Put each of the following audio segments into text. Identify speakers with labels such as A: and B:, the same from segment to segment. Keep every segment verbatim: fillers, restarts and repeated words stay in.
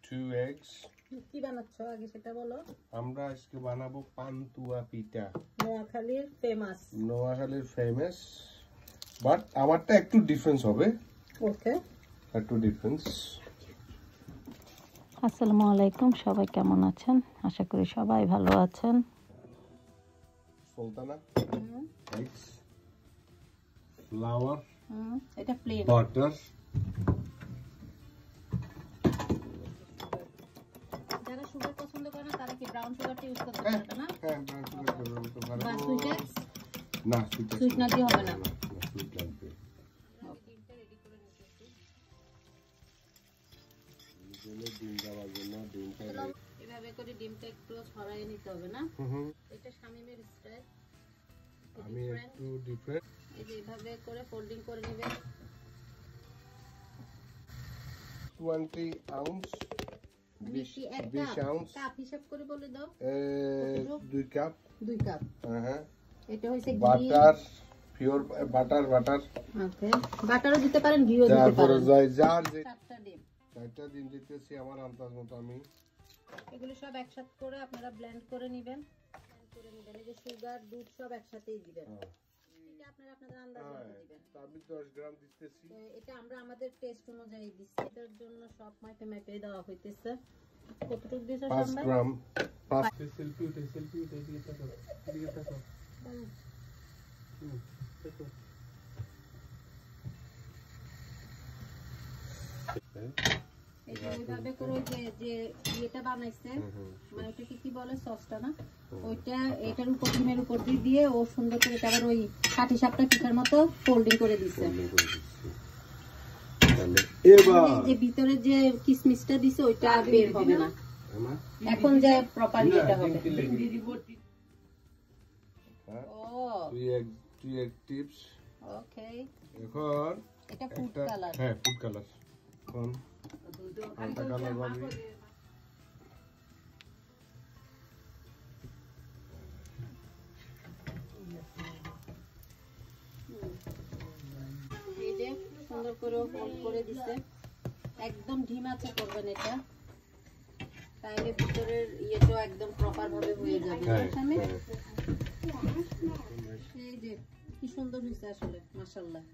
A: two eggs.
B: কি বানাচ্ছ আগে সেটা বলো।
A: আমরা আজকে বানাবো পান্তুয়া পিঠা।
B: নোয়াখালীর ফেমাস।
A: নোয়াখালীর ফেমাস, বাট আমারটা একটু ডিফারেন্স হবে।
B: ওকে,
A: একটু ডিফারেন্স।
C: আসসালামু আলাইকুম, সবাই কেমন আছেন? আশা করি সবাই ভালো আছেন।
A: সুলতানা, eggs, flour,
B: হুম এটা প্লেন,
A: butter,
B: যারা সুগার পছন্দ করে না তারা কি ব্রাউন সুগারটা ইউজ করতে পারবে না?
A: হ্যাঁ ব্রাউন সুগার করতে পারবো।
B: বা সুইট
A: না, সুইট
B: সুইট না দিয়ে হবে না।
A: সুইট লাগবে।
B: ডিমটা রেডি করে নিতেছি।
A: এগুলো ডিম দেওয়ার জন্য ডিমটা
B: এভাবে করে ডিমটা একটু ছড়াইয়ে নিতে হবে না?
A: হুম,
B: এটা শামিমের স্টাইল।
A: আমি একটু ডিফারেন্ট।
B: এই যে এভাবে করে ফোল্ডিং করে নেবেন।
A: twenty ounce, বিশ ounce,
B: কাপ হিসাব করে বলে দাও।
A: দুই কাপ।
B: দুই কাপ।
A: হ্যাঁ,
B: এটা হইছে
A: butter, pure butter, butter.
B: Okay, বাটারও দিতে পারেন, ঘিও দিতে পারেন।
A: তারপরে যাই যার যে
B: চারটা ডিম।
A: চারটা ডিম দিতেছি আমার আন্দাজ মতো আমি।
B: এগুলো সব একসাথে করে আপনারা ব্লেন্ড করে নেবেন। ব্লেন্ড করে নেবেন। এই যে সুগার, দুধ সব একসাথেই দিবেন। এটা আপনারা আপনাদের আন্দাজ মতো দিবেন।
A: আমি দশ গ্রাম দিতেছি।
B: এটা আমরা আমাদের টেস্ট অনুযায়ী দিচ্ছি। এর জন্য সব মাইপে মাইপে দেওয়া হইতেছে। কতটুকু দিয়েছো?
A: পাঁচ গ্রাম। পাঁচ
D: সেলফি উঠে সেলফি উঠে এদিকে তাকাও, এদিকে তাকাও। হুম, দেখো।
B: এইভাবে করে যে যে এটা বানাইছে, মানে ওটাকে কি বলে, সসটা না, ওইটা এটার উপর ডিমের উপর দিয়ে দিয়ে ও সুন্দর করে তারপর ওই কাঠি সাপটা পিঠার মতো ফোল্ডিং করে দিছে।
A: এবার
B: যে ভিতরে যে কিসমিসটা দিছে ওইটা বের হবে না। এখন যে প্রপারলি এটা হবে। ও
A: তুই এক তুই এক টিপস।
B: ওকে,
A: এখন
B: এটা ফুড কালার।
A: হ্যাঁ, ফুড কালার। এখন আটা কালার বাবি।
B: এই যে সুন্দর করে ফোল্ড করে দিছে। একদম ঢিম আঁচে করবেন এটা, তাইলে ভিতরের ইয়েটা একদম প্রপার ভাবে হয়ে যাবে। এখানে এই যে কি সুন্দর হইছে আসলে, মাশাআল্লাহ।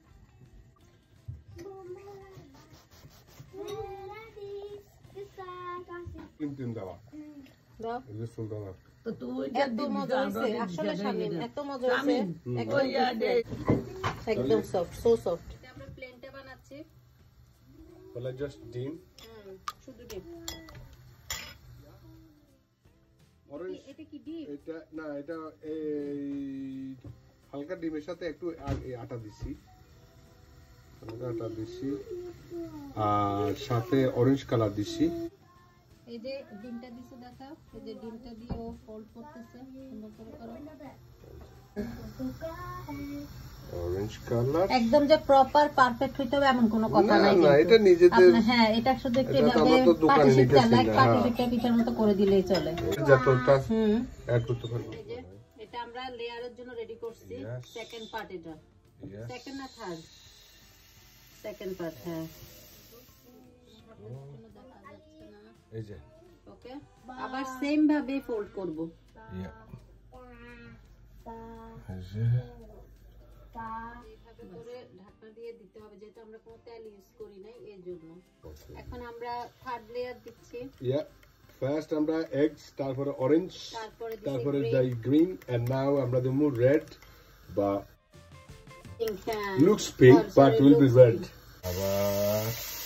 A: তিন তিন দেওয়া
B: দাও
A: এই যে সুলতানা।
B: তো তুই এত মজা হইছে আসলে শামিম, এত মজা হইছে একদম একদম সফট, সো সফট। এটা আমরা প্লেনটা বানাচ্ছি।
A: বলে জাস্ট ডিম,
B: হুম শুধু ডিম।
A: অরেঞ্জ।
B: এটা কি ডিম?
A: এটা না, এটা এই হালকা ডিমের সাথে একটু আটা দিছি, হালকা আটা দিছি, আর সাথে অরেঞ্জ কালার দিছি।
B: এই যে ডিমটা দিছে দেখাও, এই যে ডিমটা দিয়ে ও ফোল্ড করতেছে, সুন্দর করে করো।
A: অরেঞ্জ কালার
B: একদম যে প্রপার পারফেক্ট হইতে হবে এমন কোনো কথা নাই।
A: না, এটা নিজেদের।
B: হ্যাঁ, এটা শুধু একটু এভাবে পাটিসাপটা লাইক পাটিসাপটা পিঠার মতো করে দিলেই চলে।
A: যতটা
B: হুম
A: অ্যাড করতে পারবো।
B: এই যে এটা আমরা লেয়ারের জন্য রেডি করছি। সেকেন্ড পার্ট এটা, সেকেন্ড না থার্ড, সেকেন্ড পার্ট। হ্যাঁ,
A: এই যে
B: ওকে, আবার সেম ভাবে ফোল্ড করব।
A: ইয়া এই যে
B: এইভাবে করে ঢাকনা দিয়ে দিতে হবে, যেহেতু আমরা কোনো তেল ইউজ করি নাই এর জন্য। এখন আমরা থার্ড লেয়ার দিচ্ছি।
A: ইয়া ফার্স্ট আমরা এগস, তারপরে অরেঞ্জ,
B: তারপরে
A: তারপরে দাই গ্রিন, এন্ড নাও আমরা দেবো রেড, বা looks pink but will be red. আবার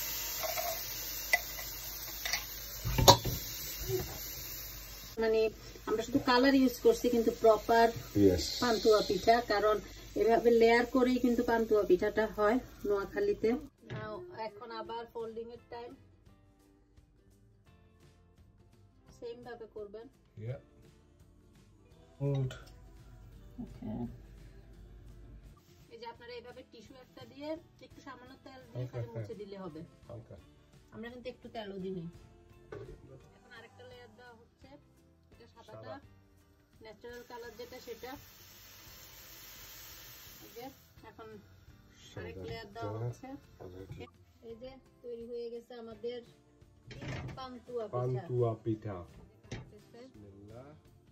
B: মানে আমরা শুধু কালার ইউজ করছি, কিন্তু প্রপার পান্তুয়া পিঠা, কারণ এভাবে লেয়ার করেই কিন্তু পান্তুয়া পিঠাটা হয় নোয়াখালীতে। এখন আবার ফোল্ডিং এর টাইম, সেম ভাবে করবেন।
A: ইয়া ফোল্ড।
B: ওকে, এই যে আপনারা এইভাবে টিস্যু একটা দিয়ে একটু সামান্য তেল দিয়ে খালি মুছে দিলে হবে।
A: হালকা,
B: আমরা কিন্তু একটু তেলও দিই। এখন আরেকটা লেয়ার দেওয়া হচ্ছে। এটা সাদাটা ন্যাচারাল কালার যেটা সেটা। এই যে এখন আরেক লেয়ার দেওয়া হচ্ছে। এই যে তৈরি হয়ে গেছে আমাদের পান্তুয়া পিঠা।
A: পান্তুয়া পিঠা। বিসমিল্লাহ।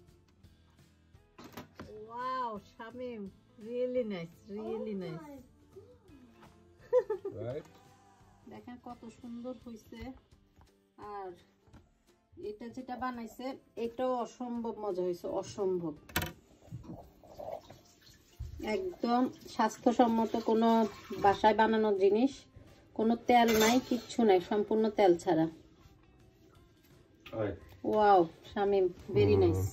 B: Wow, Shamim, really nice, really nice.
A: Right?
B: দেখেন কত সুন্দর হইছে। আর এটা যেটা বানাইছে এটাও অসম্ভব মজা হইছে, অসম্ভব। একদম স্বাস্থ্যসম্মত কোনো বাসায় বানানোর জিনিস, কোনো তেল নাই, কিচ্ছু নাই, সম্পূর্ণ তেল ছাড়া। Wow Shamim, very nice.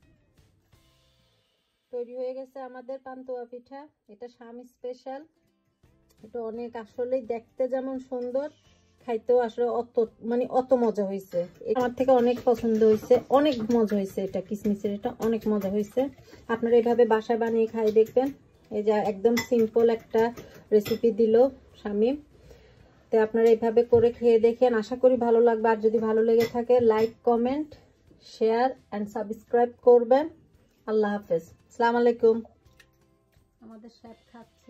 B: তৈরি হয়ে গেছে আমাদের পান্তুয়া পিঠা। এটা শাম স্পেশাল। এটা অনেক আসলেই দেখতে যেমন সুন্দর, খাইতেও আসলে অত মানে অত মজা হয়েছে। আমার থেকে অনেক পছন্দ হয়েছে, অনেক মজা হয়েছে। এটা কিসমিসের, এটা অনেক মজা হয়েছে। আপনারা এইভাবে বাসায় বানিয়ে খাই দেখবেন। এই যে একদম সিম্পল একটা রেসিপি দিল শামিম। তো আপনারা এইভাবে করে খেয়ে দেখেন, আশা করি ভালো লাগবে। আর যদি ভালো লেগে থাকে like, comment, share and subscribe করবেন। আল্লাহ হাফেজ, আসসালামু আলাইকুম। আমাদের শেফ খাচ্ছে।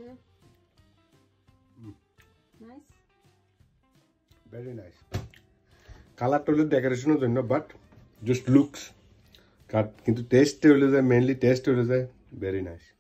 B: Nice,
A: very nice. কালারটা হলো ডেকোরেশনের জন্য, বাট জাস্ট লুকস। কিন্তু টেস্ট হলে যায়, মেইনলি টেস্ট হলে যায় ভেরি নাইস।